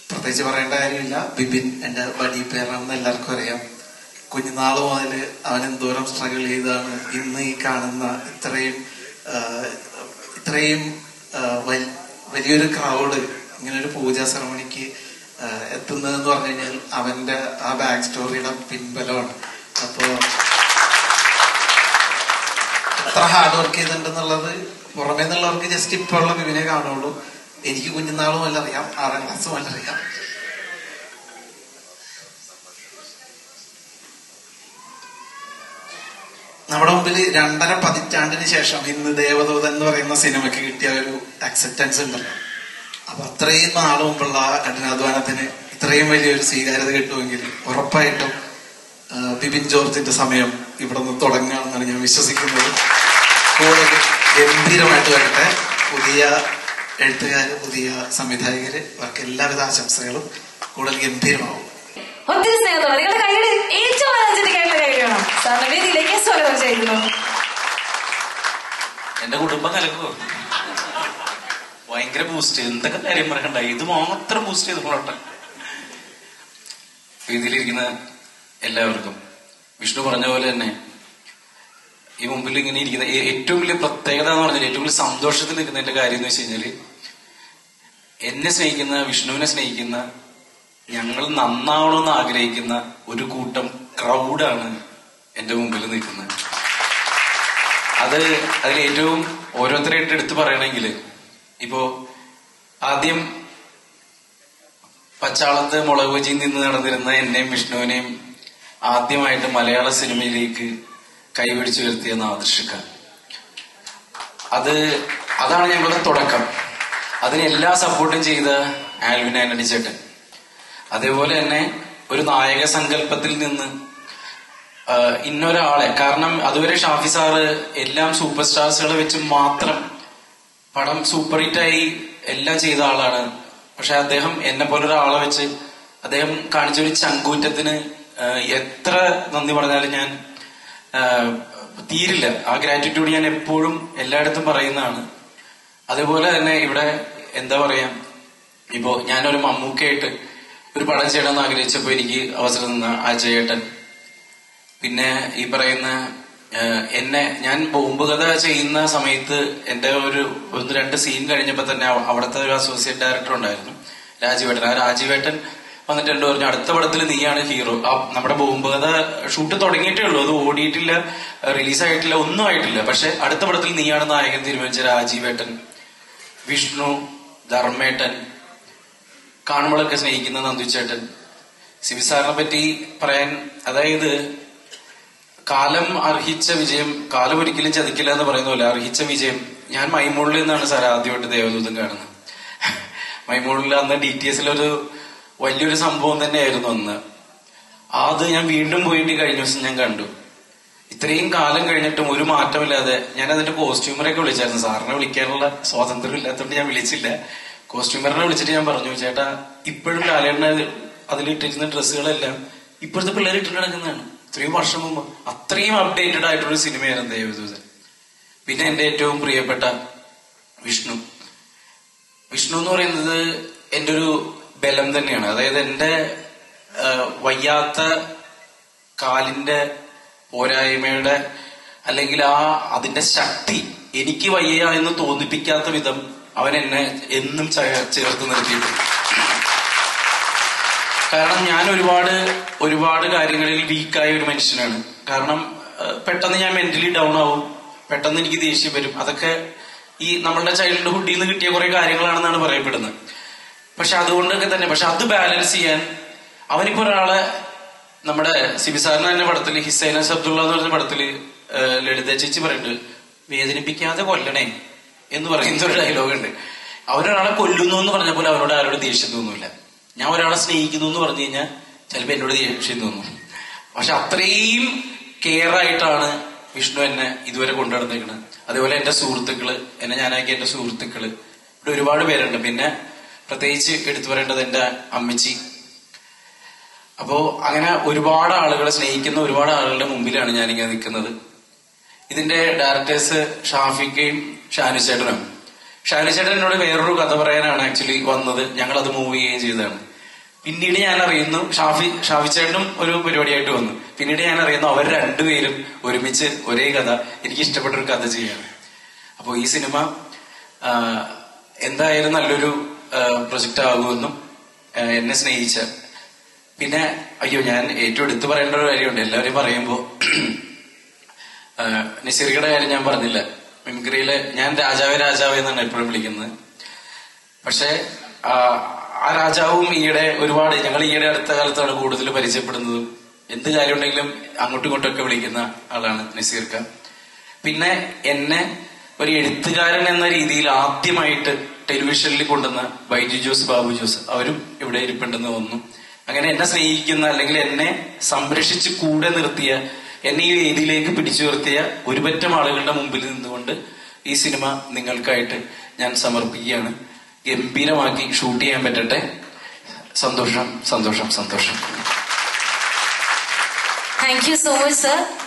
പ്രത്യേകിച്ച് പറയേണ്ട കാര്യമില്ല. ബിബിൻ എന്റെ ബഡി പേരാണെന്ന് എല്ലാവർക്കും അറിയാം. കുഞ്ഞുനാള് മുതല് അവൻ എന്തോരം സ്ട്രഗിൾ ചെയ്താണ് ഇന്ന് ഈ കാണുന്ന ഇത്രയും വലിയൊരു ക്രൗഡ് ഇങ്ങനെ ഒരു പൂജാ സെറമണിക്ക് എത്തുന്നതെന്ന് പറഞ്ഞു കഴിഞ്ഞാൽ അവന്റെ ആ ബാക്ക് സ്റ്റോറിയുടെ പിൻബലമാണ്. അപ്പോ എത്ര ഹാർഡ് വർക്ക് ചെയ്തിട്ടുണ്ടെന്നുള്ളത് പുറമേ നിന്നുള്ളവർക്ക് ജസ്റ്റ് ഇപ്പൊ ഉള്ള ബിബിനെ കാണുള്ളൂ. എനിക്ക് കുഞ്ഞുനാളും എല്ലാം അറിയാം, 6ാം ക്ലാസ്സും എല്ലാം അറിയാം. നമ്മുടെ മുമ്പിൽ 2.5 പതിറ്റാണ്ടിന് ശേഷം ഇന്ന് ദേവദൂതൻ എന്ന് പറയുന്ന സിനിമയ്ക്ക് കിട്ടിയ ഒരു അക്സെപ്റ്റൻസ് ഉണ്ടല്ലോ. അപ്പൊ അത്രയും നാള് മുമ്പുള്ള കഠിനാധ്വാനത്തിന് ഇത്രയും വലിയൊരു സ്വീകാര്യത കിട്ടുമെങ്കിൽ ഉറപ്പായിട്ടും ബിബിൻ ജോർജിന്റെ സമയം ഇവിടെ നിന്ന് തുടങ്ങുകയാണെന്നാണ് ഞാൻ വിശ്വസിക്കുന്നത്. കൂടുതൽ ഗംഭീരമായിട്ട് വരട്ടെ. പുതിയ എഴുത്തുകാര്, പുതിയ സംവിധായകര്, അവർക്ക് എല്ലാവിധ ആശംസകളും. കൂടുതൽ ഗംഭീരമാവും. ഒത്തിരി സ്നേഹത്തോടെ നിങ്ങളുടെ കൈയുടെ ഏറ്റവും എനർജറ്റിക്കായിട്ടുള്ള കൈ വേണം സാറിന്റെ വേദിയിലേക്ക് സ്വാഗതം ചെയ്യുന്നു. എന്റെ കുടുംബം കലക്കോ, ഭയങ്കര ബൂസ്റ്റ്. എന്തൊക്കെ കാര്യം പറയണ്ട, ഇത് മാത്രം ബൂസ്റ്റ് ചെയ്ത് പോട്ടെ. വേദിയിലിരിക്കുന്ന എല്ലാവർക്കും വിഷ്ണു പറഞ്ഞ പോലെ തന്നെ ഈ മുമ്പിൽ ഇങ്ങനെ ഇരിക്കുന്ന ഏറ്റവും വലിയ പ്രത്യേകത എന്ന് പറഞ്ഞാൽ, ഏറ്റവും വലിയ സന്തോഷത്തിൽ നിൽക്കുന്നതിന്റെ കാര്യം എന്ന് വെച്ച് കഴിഞ്ഞാല്, എന്നെ സ്നേഹിക്കുന്ന, വിഷ്ണുവിനെ സ്നേഹിക്കുന്ന, ഞങ്ങൾ നന്നാവണമെന്ന് ആഗ്രഹിക്കുന്ന ഒരു കൂട്ടം ക്രൗഡാണ് എന്റെ മുമ്പിൽ നിൽക്കുന്നത്. അതിലേറ്റവും ഓരോരുത്തരായിട്ട് എടുത്തു പറയണമെങ്കിൽ, ഇപ്പോ ആദ്യം പച്ചാളത്ത് മുളക് ബജിയിൽ നിന്ന് നടന്നിരുന്ന എന്നെയും വിഷ്ണുവിനെയും ആദ്യമായിട്ട് മലയാള സിനിമയിലേക്ക് കൈപിടിച്ചു ഉയർത്തിയ നാദൃഷിക്ക. അതാണ് ഞങ്ങളുടെ തുടക്കം. അതിന് എല്ലാ സപ്പോർട്ടും ചെയ്ത ആൽവിൻ ആന്റണി ചേട്ടൻ. അതേപോലെ തന്നെ ഒരു നായക സങ്കല്പത്തിൽ നിന്ന് ഇന്നൊരാളെ, കാരണം അതുവരെ ഷാഫി സാറ് എല്ലാം സൂപ്പർ സ്റ്റാർസുകളെ വെച്ച് മാത്രം പടം സൂപ്പർ ഹിറ്റായി എല്ലാം ചെയ്ത ആളാണ്. പക്ഷെ അദ്ദേഹം എന്നെ പോലൊരാളെ വെച്ച് അദ്ദേഹം കാണിച്ചൊരു ചങ്കൂറ്റത്തിന് എത്ര നന്ദി പറഞ്ഞാലും ഞാൻ തീരില്ല. ആ ഗ്രാറ്റിറ്റ്യൂഡ് ഞാൻ എപ്പോഴും എല്ലായിടത്തും പറയുന്നതാണ്. അതേപോലെ തന്നെ ഇവിടെ എന്താ പറയാ, ഇപ്പോ ഞാനൊരു മമ്മൂക്കയായിട്ട് ഒരു പടം ചെയ്യണമെന്ന് ആഗ്രഹിച്ചപ്പോ എനിക്ക് അവസരം തന്ന അജയേട്ടൻ, പിന്നെ ഈ പറയുന്ന ഞാൻ ബോംബ് കഥ ചെയ്യുന്ന സമയത്ത് എന്റെ 1-2 സീൻ കഴിഞ്ഞപ്പോ തന്നെ അവിടുത്തെ ഒരു അസോസിയേറ്റ് ഡയറക്ടർ ഉണ്ടായിരുന്നു, രാജീവേട്ടൻ. ആ രാജീവേട്ടൻ വന്നിട്ട് എന്നോട് പറഞ്ഞു, അടുത്ത പടത്തിൽ നീയാണ് ഹീറോ. നമ്മുടെ ബോംബ് കഥ ഷൂട്ട് തുടങ്ങിയിട്ടേ ഉള്ളൂ, അത് ഓടിയിട്ടില്ല, റിലീസായിട്ടില്ല, ഒന്നും ആയിട്ടില്ല. പക്ഷെ അടുത്ത പടത്തിൽ നീയാണ് നായകൻ തീരുമാനിച്ച രാജീവേട്ടൻ, വിഷ്ണു, ധർമ്മേട്ടൻ, കാണുമ്പോഴൊക്കെ സ്നേഹിക്കുന്ന നന്ദുച്ചേട്ടൻ. സിബി സാറിനെ പറ്റി പറയാൻ, അതായത് കാലം അർഹിച്ച വിജയം കാലം ഒരിക്കലും ചതിക്കില്ല എന്ന് പറയുന്ന പോലെ അർഹിച്ച വിജയം. ഞാൻ മൈമൂളിൽ നിന്നാണ് സാർ ആദ്യമായിട്ട് ദേവദൂതൻ കാണുന്നത്. മൈമൂളിൽ അന്ന് DTS വലിയൊരു സംഭവം തന്നെയായിരുന്നു അന്ന്. അത് ഞാൻ വീണ്ടും പോയിട്ട് കഴിഞ്ഞ ദിവസം ഞാൻ കണ്ടു. ഇത്രയും കാലം കഴിഞ്ഞിട്ടും ഒരു മാറ്റമില്ലാതെ ഞാൻ അതിന്റെ കോസ്റ്റ്യൂമറൊക്കെ വിളിച്ചായിരുന്നു. സാറിനെ വിളിക്കാനുള്ള സ്വാതന്ത്ര്യം ഇല്ലാത്തതുകൊണ്ട് ഞാൻ വിളിച്ചില്ല. കോസ്റ്റ്യൂമറിനെ വിളിച്ചിട്ട് ഞാൻ പറഞ്ഞു, ചേട്ടാ ഇപ്പോഴും ലാലേട്ടന് അതിലിട്ടിരുന്ന ഡ്രസ്സുകളെല്ലാം ഇപ്പോഴത്തെ പിള്ളേർ ഇട്ടിട്ട് നടക്കുന്നതാണ്. ഇത്രയും വർഷം മുമ്പ് അത്രയും അപ്ഡേറ്റഡ് ആയിട്ടുള്ള സിനിമയായിരുന്നു ദേവദൂതൻ. പിന്നെ എന്റെ ഏറ്റവും പ്രിയപ്പെട്ട വിഷ്ണു എന്ന് പറയുന്നത് എന്റെ ഒരു ബലം തന്നെയാണ്. അതായത് എന്റെ വയ്യാത്ത കാലിന്റെ പോരായ്മയുടെ അല്ലെങ്കിൽ അതിന്റെ ശക്തി എനിക്ക് വയ്യ എന്ന് തോന്നിപ്പിക്കാത്ത വിധം അവൻ എന്നെ എന്നും ചേർത്ത് നിർത്തിയിട്ടുണ്ട്. കാരണം ഞാൻ ഒരുപാട് കാര്യങ്ങളിൽ വീക്കായ ഒരു മനുഷ്യനാണ്. കാരണം പെട്ടെന്ന് ഞാൻ മെന്റലി ഡൗൺ ആവും, പെട്ടെന്ന് എനിക്ക് ദേഷ്യം വരും. അതൊക്കെ ഈ നമ്മളുടെ ചൈൽഡ്ഹുഡിൽ നിന്ന് കിട്ടിയ കുറെ കാര്യങ്ങളാണെന്നാണ് പറയപ്പെടുന്നത്. പക്ഷെ അതുകൊണ്ടൊക്കെ തന്നെ അത് ബാലൻസ് ചെയ്യാൻ അവനിപ്പോ ഒരാളെ, നമ്മുടെ സിബി സാറിന് തന്നെ പടത്തില് ഹിസൈനസ് അബ്ദുള്ള എന്ന് പറഞ്ഞ പടത്തില് ലളിത ചേച്ചി പറയുന്നുണ്ട്, വേദനിപ്പിക്കാതെ കൊല്ലണേ എന്ന് പറയുന്ന ഒരു ഡയലോഗ് ഉണ്ട്. അവരൊരാളെ കൊല്ലുന്നു എന്ന് പറഞ്ഞ പോലെ അവരോട് ആരോട് ദേഷ്യം തോന്നൂല. ഞാൻ ഒരാളെ സ്നേഹിക്കുന്നു എന്ന് പറഞ്ഞു കഴിഞ്ഞാൽ ചിലപ്പോ എന്നോട് ദേഷ്യം തോന്നും. പക്ഷെ അത്രയും കെയർ ആയിട്ടാണ് വിഷ്ണു എന്നെ ഇതുവരെ കൊണ്ടുനടന്നേക്കുന്നത്. അതേപോലെ എന്റെ സുഹൃത്തുക്കള്, എന്നെ ഞാനാക്കിയ എന്റെ സുഹൃത്തുക്കള് ഇവിടെ ഒരുപാട് പേരുണ്ട്. പിന്നെ പ്രത്യേകിച്ച് എടുത്തു പറയേണ്ടത് എന്റെ അമ്മച്ചി. അപ്പോ അങ്ങനെ ഒരുപാട് ആളുകളെ സ്നേഹിക്കുന്ന ഒരുപാട് ആളുകളുടെ മുമ്പിലാണ് ഞാനിങ്ങനെ നിൽക്കുന്നത്. ഇതിന്റെ ഡയറക്ടേഴ്സ് ഷാഫിക്കയും ഷാനുചേട്ടനും. ഷാനുചേട്ടൻ എന്നോട് വേറൊരു കഥ പറയാനാണ് ആക്ച്വലി വന്നത്. ഞങ്ങൾ അത് മൂവ് ചെയ്യുകയും ചെയ്തതാണ്. പിന്നീട് ഞാൻ അറിയുന്നു ഷാഫിച്ചേട്ടനും ഒരു പരിപാടിയായിട്ട് വന്നു. പിന്നീട് ഞാൻ അറിയുന്നു അവർ രണ്ടുപേരും ഒരുമിച്ച് ഒരേ കഥ, എനിക്ക് ഇഷ്ടപ്പെട്ട ഒരു കഥ ചെയ്യാണ്. അപ്പോൾ ഈ സിനിമ എന്തായാലും നല്ലൊരു പ്രൊജക്റ്റ് ആകുമെന്നും എന്നെ സ്നേഹിച്ച, പിന്നെ അയ്യോ ഞാൻ ഏറ്റവും എടുത്തു പറയേണ്ട ഒരു കാര്യമുണ്ട്. എല്ലാവരും പറയുമ്പോ നസീർക്കയുടെ കാര്യം ഞാൻ പറഞ്ഞില്ല. മിമിക്രിയില് ഞാൻ രാജാവ് എന്നാണ് എപ്പോഴും വിളിക്കുന്നത്. പക്ഷെ ആ രാജാവും ഞങ്ങൾ ഈയിടെ അടുത്ത കാലത്താണ് കൂടുതൽ പരിചയപ്പെടുന്നതും. എന്ത് കാര്യം ഉണ്ടെങ്കിലും അങ്ങോട്ടും ഇങ്ങോട്ടൊക്കെ വിളിക്കുന്ന ആളാണ് നസീർക്ക. പിന്നെ എന്നെ ഒരു എഴുത്തുകാരൻ എന്ന രീതിയിൽ ആദ്യമായിട്ട് ടെലിവിഷനിൽ കൊണ്ടുവന്ന ബൈജു ജോസ്, ബാബു ജോസ്, അവരും ഇവിടെ ഇരിപ്പുണ്ടെന്ന് തോന്നുന്നു. അങ്ങനെ എന്നെ സ്നേഹിക്കുന്ന, അല്ലെങ്കിൽ എന്നെ സംരക്ഷിച്ച് കൂടെ നിർത്തിയ, എന്നെ ഈ വേദിയിലേക്ക് പിടിച്ചു നിർത്തിയ ഒരുപറ്റം ആളുകളുടെ മുമ്പിൽ നിന്നുകൊണ്ട് ഈ സിനിമ നിങ്ങൾക്കായിട്ട് ഞാൻ സമർപ്പിക്കുകയാണ്. ഗംഭീരമാക്കി ഷൂട്ട് ചെയ്യാൻ പറ്റട്ടെ. സന്തോഷം. Thank you so much sir.